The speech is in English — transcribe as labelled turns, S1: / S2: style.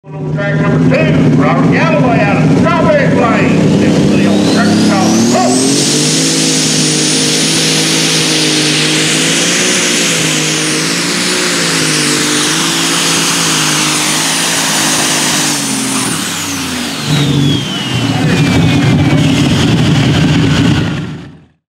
S1: Track number 2, Robert Galloway out of Strawberry Plains. This is the old truck calling. Whoa!
S2: Thank you.